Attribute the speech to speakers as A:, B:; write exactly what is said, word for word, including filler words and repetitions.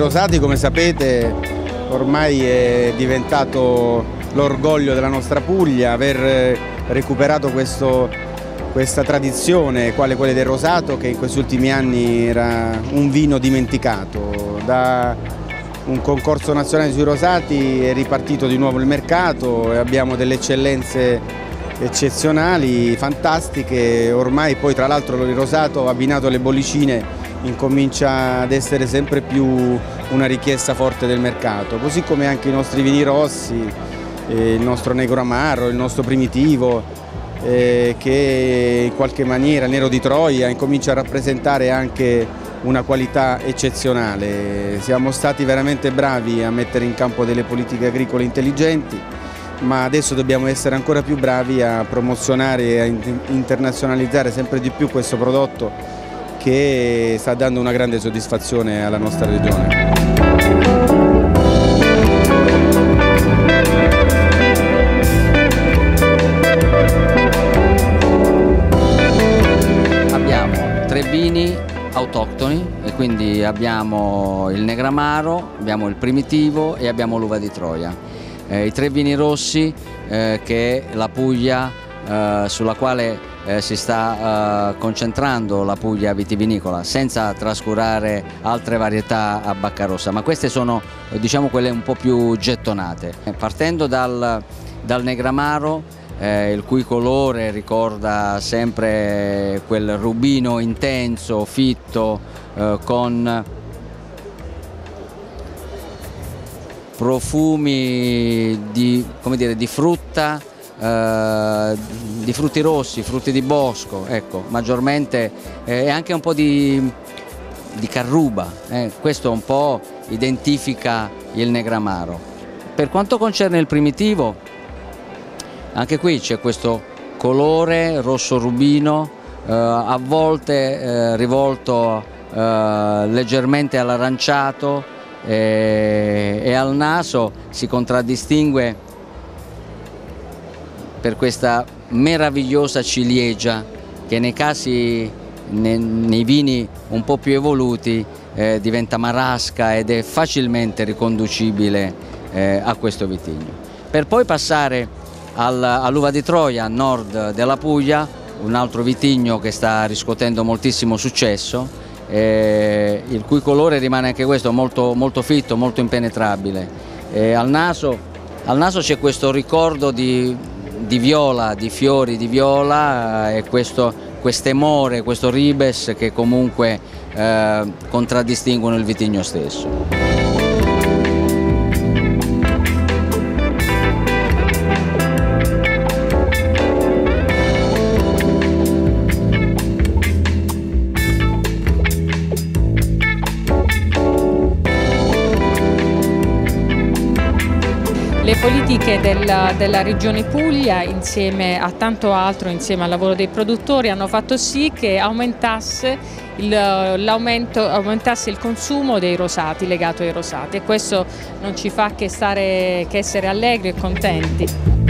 A: rosati, come sapete, ormai è diventato l'orgoglio della nostra Puglia, aver recuperato questo, questa tradizione, quale quella del rosato, che in questi ultimi anni era un vino dimenticato. Da un concorso nazionale sui rosati è ripartito di nuovo il mercato e abbiamo delle eccellenze eccezionali, fantastiche. Ormai poi tra l'altro il rosato abbinato alle bollicine incomincia ad essere sempre più una richiesta forte del mercato, così come anche i nostri vini rossi, eh, il nostro negro amaro, il nostro primitivo, eh, che in qualche maniera, Nero di Troia, incomincia a rappresentare anche una qualità eccezionale. Siamo stati veramente bravi a mettere in campo delle politiche agricole intelligenti, ma adesso dobbiamo essere ancora più bravi a promozionare e a internazionalizzare sempre di più questo prodotto che sta dando una grande soddisfazione alla nostra regione.
B: Abbiamo tre vini autoctoni e quindi abbiamo il negramaro, abbiamo il primitivo e abbiamo l'uva di Troia. Eh, I tre vini rossi eh, che è la Puglia eh, sulla quale Eh, si sta eh, concentrando la Puglia vitivinicola, senza trascurare altre varietà a bacca rossa, ma queste sono eh, diciamo quelle un po' più gettonate. Eh, partendo dal, dal negramaro, eh, il cui colore ricorda sempre quel rubino intenso, fitto, eh, con profumi di, come dire, di frutta, Uh, di frutti rossi, frutti di bosco, ecco, maggiormente, eh, e anche un po' di, di carruba, eh. Questo un po' identifica il negramaro. Per quanto concerne il primitivo, anche qui c'è questo colore rosso rubino, eh, a volte eh, rivolto eh, leggermente all'aranciato, eh, e al naso si contraddistingue per questa meravigliosa ciliegia che nei casi, nei, nei vini un po' più evoluti, eh, diventa marasca ed è facilmente riconducibile eh, a questo vitigno. Per poi passare al, all'uva di Troia, a nord della Puglia, un altro vitigno che sta riscuotendo moltissimo successo, eh, il cui colore rimane anche questo molto, molto fitto, molto impenetrabile. Eh, al naso, al naso c'è questo ricordo di di viola, di fiori di viola, e questo quest'emore, questo ribes che comunque eh, contraddistinguono il vitigno stesso.
C: Le politiche della, della Regione Puglia, insieme a tanto altro, insieme al lavoro dei produttori, hanno fatto sì che aumentasse il, aumentasse il consumo dei rosati, legato ai rosati, e questo non ci fa che, stare, che essere allegri e contenti.